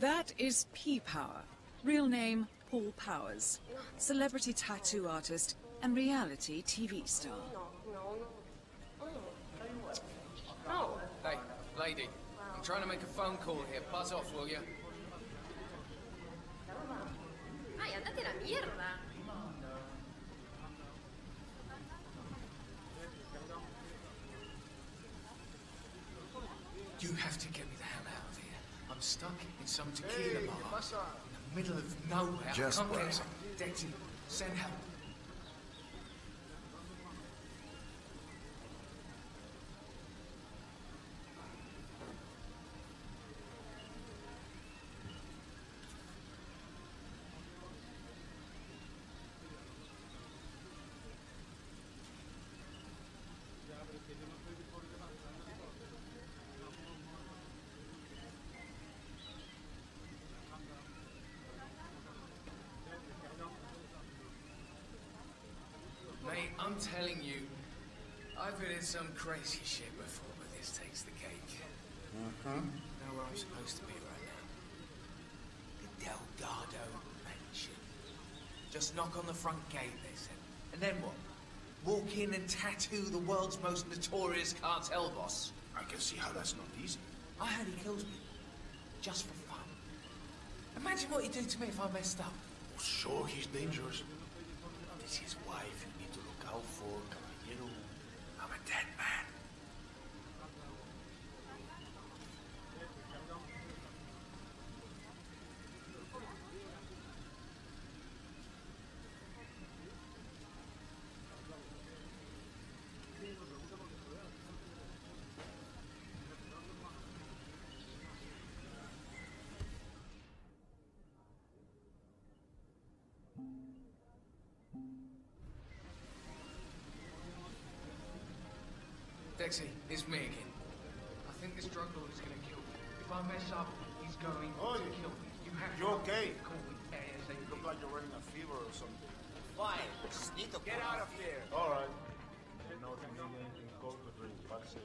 That is P-Power. Real name, Paul Powers. Celebrity tattoo artist and reality TV star. No. Hey, lady. I'm trying to make a phone call here. Buzz off, will you? Ay, andate a la mierda. You have to get me the hell out of here. I'm stuck in some tequila bar in the middle of nowhere. Just I can't get Buzz. Dexy, send help. Mate, I'm telling you, I've been in some crazy shit before, but this takes the cake. Know where I'm supposed to be right now. The Delgado Mansion. Just knock on the front gate, they said. And then what? Walk in and tattoo the world's most notorious cartel boss. I can see how that's not easy. I heard he kills people. Just for fun. Imagine what he'd do to me if I messed up. Oh, sure, he's dangerous. This is his wife you need to look out for, caballero. I'm a dead man. Dexy, it's me again. I think this drug lord is gonna kill me. If I mess up, he's going to kill me. You have You okay? Call me ASAP. You look like you're running a fever or something. Fine, just need to get out of here. All right. No te nieguen en corto preocuparse.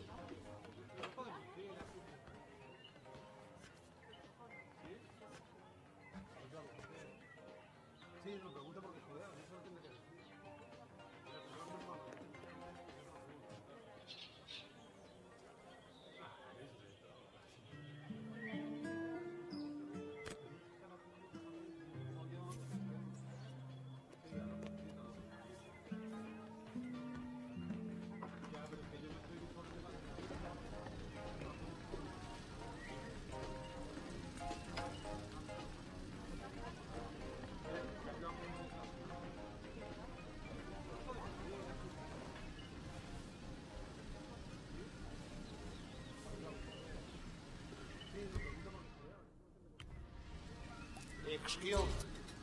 Excuse me.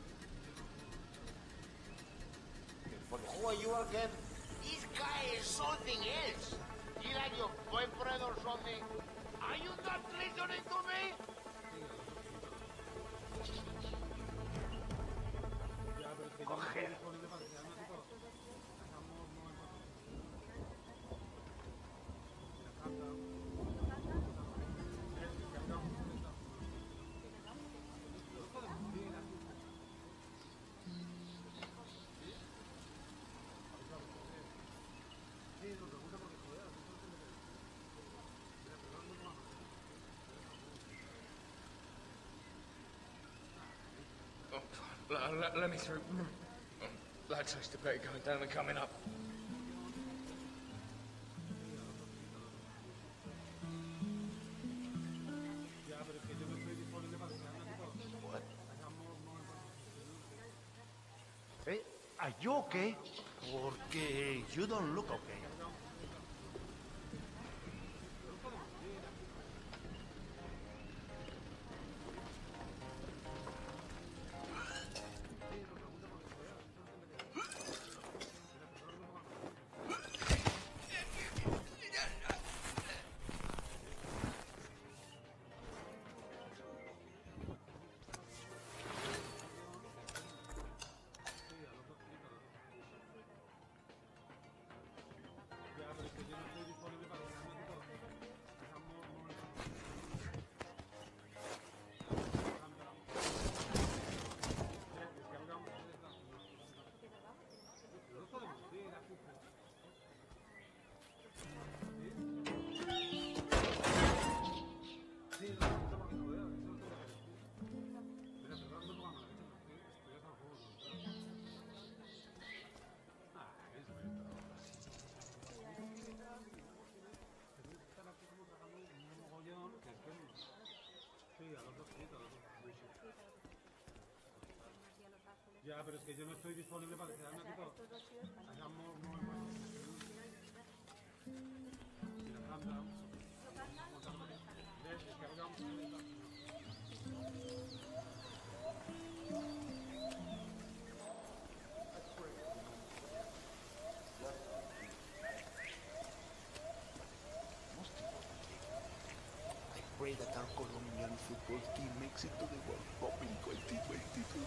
Who are you again? This guy is something else. He like your boyfriend or something. Are you not listening to me? Coger. Let me through. Blood taste the better going down than coming up. What? Hey, are you okay? Porque you don't look okay. Ya, pero es que yo no estoy disponible para quedarme aquí todo. Hagamos I pray that our Colombian football team makes it to the World Cup in 2022.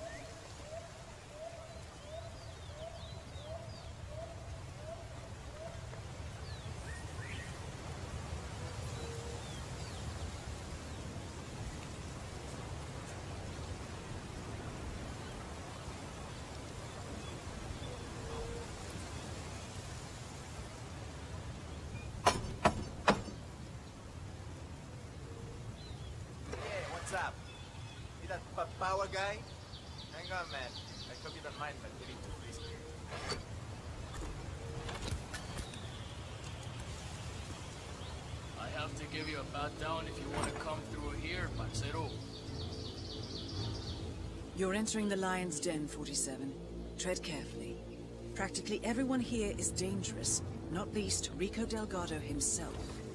What's up? See that power guy? Hang on, man. I hope you don't mind, but getting too frisky. I have to give you a pat down if you want to come through here, parcero. You're entering the Lion's Den, 47. Tread carefully. Practically everyone here is dangerous, not least Rico Delgado himself.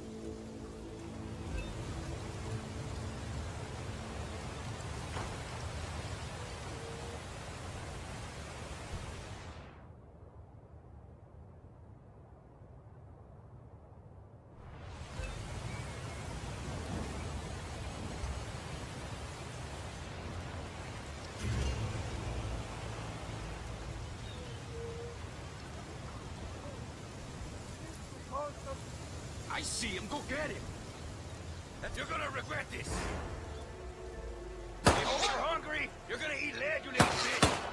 I see him. Go get him. You're gonna regret this. If you're hungry, you're gonna eat lead, you little bitch.